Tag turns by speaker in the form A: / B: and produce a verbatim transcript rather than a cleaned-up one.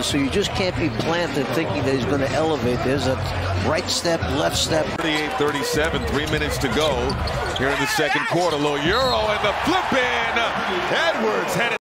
A: shoulders, so you just can't be planted thinking that he's going to elevate. There's a right step, left step.
B: thirty-eight thirty-seven, three minutes to go here in the second quarter. Little Euro and the flip in. Edwards had it.